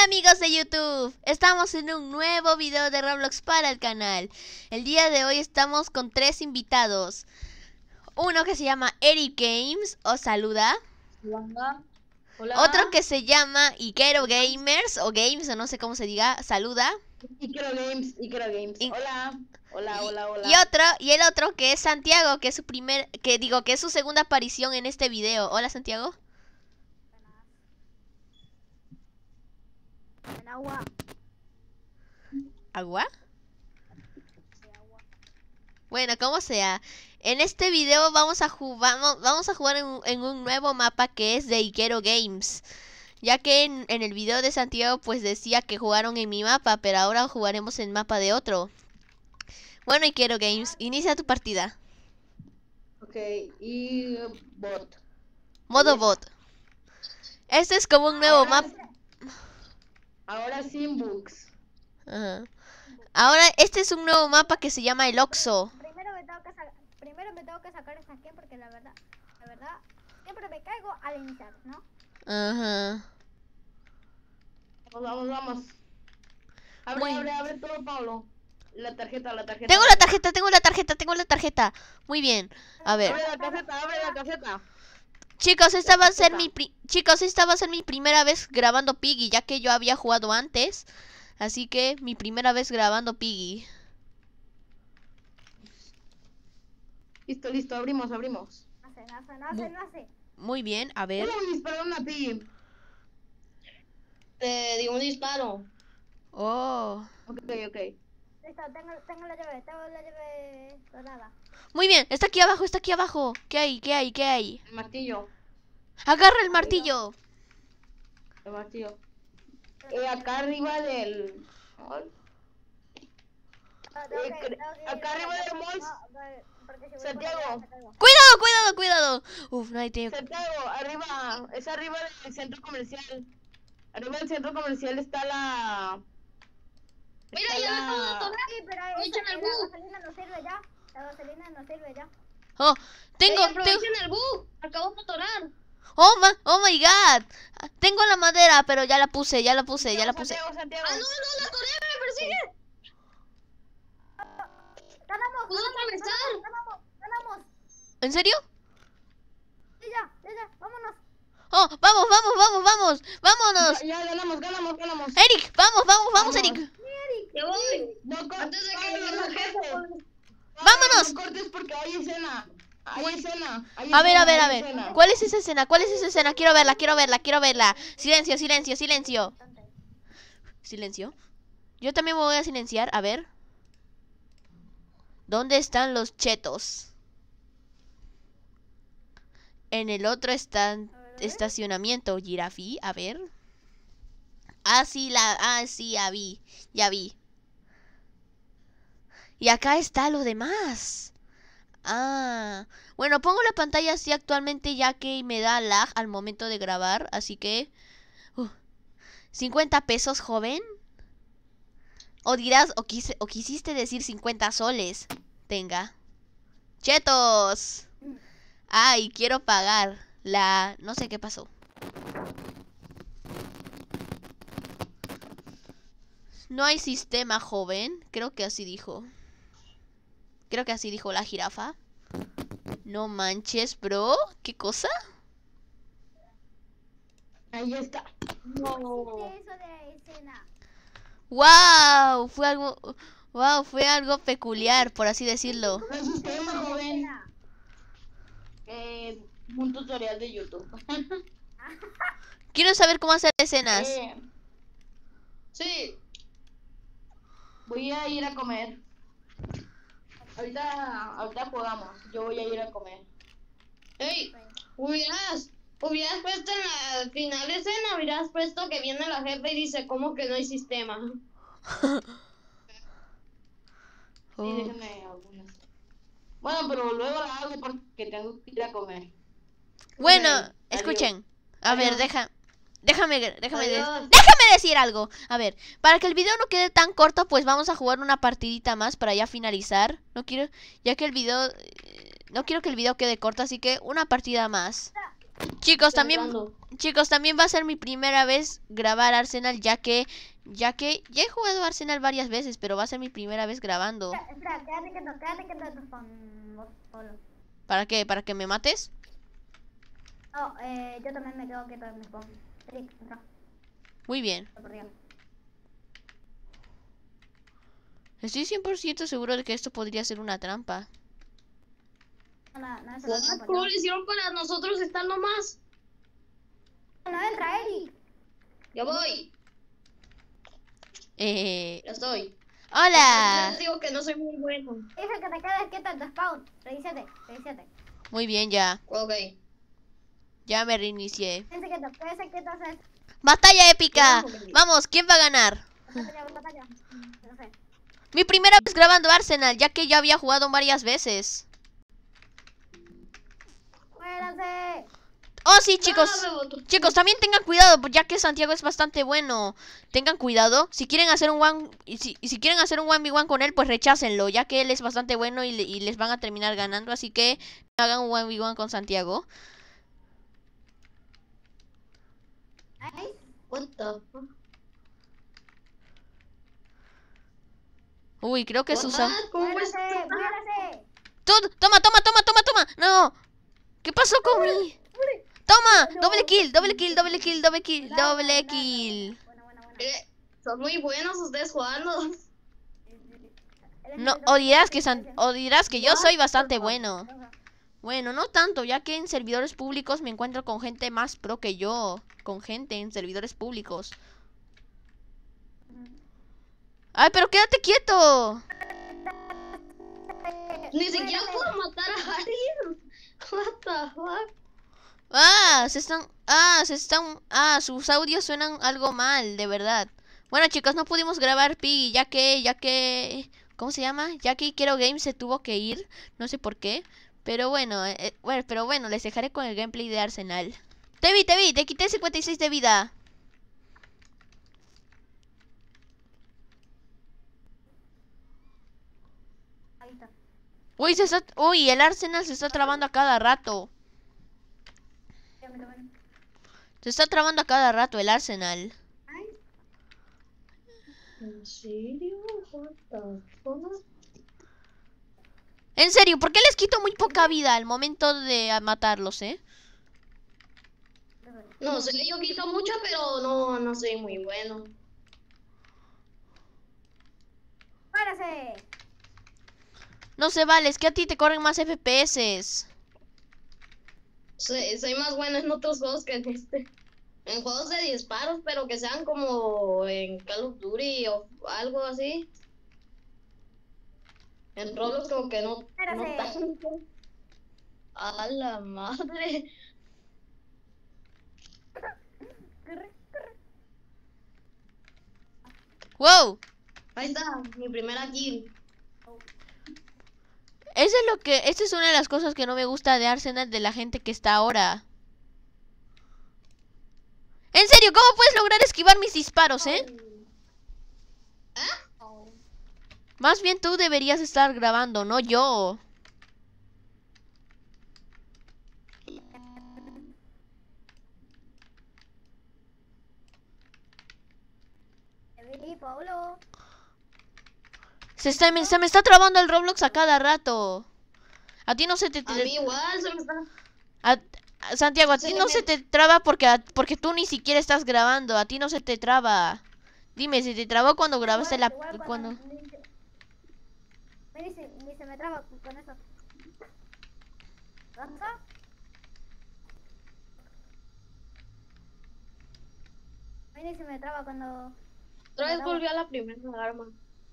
Amigos de YouTube, estamos en un nuevo video de Roblox para el canal. El día de hoy estamos con 3 invitados. Uno que se llama Eric Games, os saluda. Hola. Otro que se llama Ikero Gamers, o Games, o no sé cómo se diga, saluda. Ikero Games. Hola. Y el otro que es Santiago, que es su segunda aparición en este video. Hola, Santiago. En agua. ¿Agua? Bueno, como sea. En este video vamos a jugar en un nuevo mapa que es de Ikero Games. Ya que en el video de Santiago pues decía que jugaron en mi mapa, pero ahora jugaremos en mapa de otro. Bueno, Ikero Games, inicia tu partida. Ok, y bot. Modo bot. Este es como un nuevo mapa. Ahora sin bugs. Ajá. Ahora este es un nuevo mapa que se llama el Oxo. Primero me tengo que sacar esta skin porque la verdad, siempre me caigo al iniciar, ¿no? Ajá. Vamos. Abre todo, Pablo. La tarjeta. Tengo la tarjeta. Muy bien. A ver. Abre la tarjeta. Chicos, esta va a ser mi primera vez grabando Piggy, ya que yo había jugado antes. Así que mi primera vez grabando Piggy. Listo, abrimos. No sé. Muy bien, a ver. ¿Cómo disparar una Piggy? Te di un disparo. Oh. Ok. Listo, tengo la llave dorada. Muy bien, está aquí abajo. ¿Qué hay? El martillo. Agarra el martillo. Acá arriba del... acá arriba del mall. Santiago. Cuidado. Uf, no hay tiempo. Santiago, arriba del centro comercial. Arriba del centro comercial está la... Mira, ya me puedo atorar. Sí, pero la gasolina no sirve ya. La gasolina no sirve ya. Oh, Aprovechen el bug. Acabo de atorar. Oh my god. Tengo la madera, pero ya la puse. Santiago. Ah, no, la atoré, me persigue. ¿Puedo atravesar? Ganamos. ¿En serio? Sí, ya, vámonos. Oh, vámonos. Ya ganamos. Eric, vamos, Eric. Ya voy. No cortes. Antes de que llegue el jefe. Vámonos. No cortes porque hay escena. A ver. ¿Cuál es esa escena? Quiero verla. Silencio. Yo también me voy a silenciar. A ver. ¿Dónde están los chetos? En el otro estacionamiento, Girafi. A ver. Sí, ya vi. Y acá está lo demás. Bueno, pongo la pantalla así actualmente ya que me da lag al momento de grabar, así que 50 pesos, joven. O dirás, o quisiste decir 50 soles. Tenga. Chetos. Ay, quiero pagar no sé qué pasó. No hay sistema, joven. Creo que así dijo la jirafa. No manches, bro. ¿Qué cosa? Ahí está. No. Eso de escena. Wow, fue algo peculiar, por así decirlo. No hay sistema, joven. Un tutorial de YouTube. Quiero saber cómo hacer escenas. Sí. Voy a ir a comer. Ahorita jugamos. Yo voy a ir a comer. Hey, hubieras puesto en la final de escena, hubieras puesto que viene la jefe y dice, ¿cómo que no hay sistema? Sí, déjenme algunas. Bueno, pero luego la hago porque tengo que ir a comer. Bueno, Adiós. escuchen. A ver, déjame Adiós. decir algo. A ver, para que el video no quede tan corto, pues vamos a jugar una partidita más para ya finalizar. No quiero que el video quede corto, así que una partida más. Chicos, también Entrando. va a ser mi primera vez grabar Arsenal, ya que ya he jugado Arsenal varias veces, pero va a ser mi primera vez grabando. Espera, quédate quieto en tu spawn, vos solo. ¿Para qué? ¿Para que me mates? No, yo también me quedo quieto en mi spawn. Eric, entra, Muy bien. por arriba. Estoy 100% seguro de que esto podría ser una trampa. No, ¿Cómo lo hicieron para nosotros estar nomás? no entra, Eric. Ya voy. Ya estoy. Hola. Les digo que no soy muy bueno. Dice que te quedes quieto en tu spawn. Revísate. Muy bien, ya. Ok. Ya me reinicié. Quédese quieto, haces ¡Batalla épica! Ya, ok. Vamos, ¿quién va a ganar? batalla. No sé. Mi primera vez grabando Arsenal, ya que ya había jugado varias veces. ¡Muéranse! Oh, sí, chicos. Ah, me botó. Chicos, también tengan cuidado, ya que Santiago es bastante bueno. Tengan cuidado. Si quieren hacer un one, si quieren hacer un 1v1 con él, pues rechácenlo, ya que él es bastante bueno y les van a terminar ganando. Así que no hagan un 1v1 con Santiago. Nice. What the fuck? Uy, creo que Susan. What? ¿Cómo es? ¡Muérase! Toma. No. ¿Qué pasó con mi? Toma, doble kill. Bueno. Son muy buenos ustedes jugando. No, o dirás que yo soy bastante bueno. Bueno, no tanto, ya que en servidores públicos me encuentro con gente más pro que yo. Con gente en servidores públicos. Ay, pero quédate quieto. Ni siquiera puedo matar a alguien. What the fuck? Sus audios suenan algo mal, de verdad. Bueno, chicos, no pudimos grabar Piggy, ya que, ¿cómo se llama? Ya que Quiero Games se tuvo que ir, no sé por qué. Pero bueno, les dejaré con el gameplay de Arsenal. Te vi, te quité 56 de vida. Ahí está. Uy, el Arsenal se está trabando a cada rato. Se está trabando a cada rato el Arsenal. ¿En serio? What the fuck? En serio, ¿por qué les quito muy poca vida al momento de matarlos, No sé, yo quito mucho, pero no soy muy bueno. ¡Muérase! No se vale, es que a ti te corren más FPS. Soy más bueno en otros juegos que en este. En juegos de disparos, pero que sean como en Call of Duty o algo así. En Roblox como que no tanto. A la madre. Corre. ¡Wow! Ahí está, mi primera kill. Esa es una de las cosas que no me gusta de Arsenal, de la gente que está ahora. En serio, ¿cómo puedes lograr esquivar mis disparos, Más bien tú deberías estar grabando, no yo. Paulo. Se me está trabando el Roblox a cada rato. A ti no se te... A mí igual se me está... Santiago, a ti no se te traba porque tú ni siquiera estás grabando. A ti no se te traba. Dime, ¿se te trabó cuando grabaste cuando... Ni se me traba con eso. ¿Pasa? Ni se me traba cuando... Otra vez volví a la primera arma.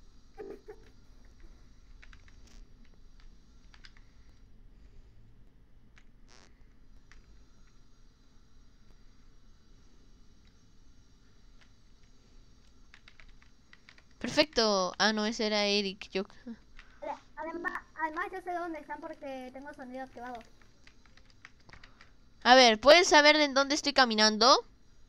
Perfecto. Ah, no, ese era Eric. Además yo sé dónde están porque tengo sonido activado. A ver, ¿puedes saber de dónde estoy caminando?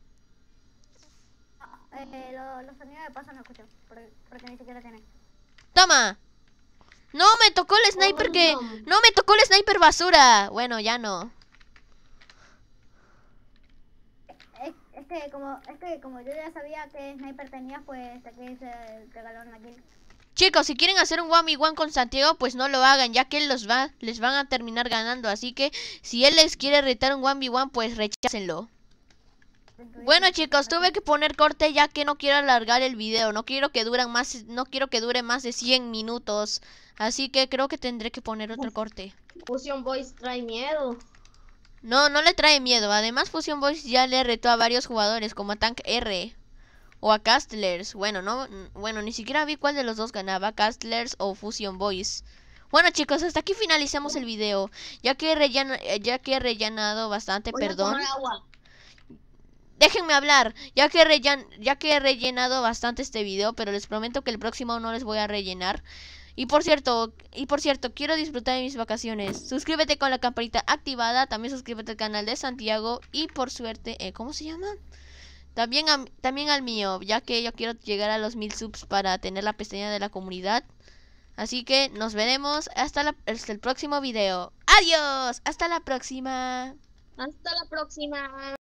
Los sonidos de paso no escucho porque ni siquiera tienen. ¡Toma! No, me tocó el sniper No. No, me tocó el sniper basura. Bueno, ya no. como yo ya sabía que Sniper tenía, pues aquí se regalaron aquí. Chicos, si quieren hacer un 1v1 con Santiago, pues no lo hagan, ya que les van a terminar ganando. Así que si él les quiere retar un 1v1, pues rechácenlo. Bueno, chicos, tuve que poner corte ya que no quiero alargar el video. No quiero que dure más de 100 minutos. Así que creo que tendré que poner otro corte. Fusion Boys trae miedo. No le trae miedo. Además, Fusion Boys ya le retó a varios jugadores, como a Tank R o a Castlers. Bueno, ni siquiera vi cuál de los dos ganaba, Castlers o Fusion Boys. Bueno, chicos, hasta aquí finalicemos el video. Ya que he rellenado bastante, Voy a perdón. tomar agua. Déjenme hablar, ya que he rellenado bastante este video, pero les prometo que el próximo no les voy a rellenar. Y por cierto, quiero disfrutar de mis vacaciones. Suscríbete con la campanita activada, también suscríbete al canal de Santiago y por suerte, ¿cómo se llama? También al mío, ya que yo quiero llegar a los 1000 subs para tener la pestaña de la comunidad. Así que nos veremos hasta el próximo video. ¡Adiós! ¡Hasta la próxima! Hasta la próxima.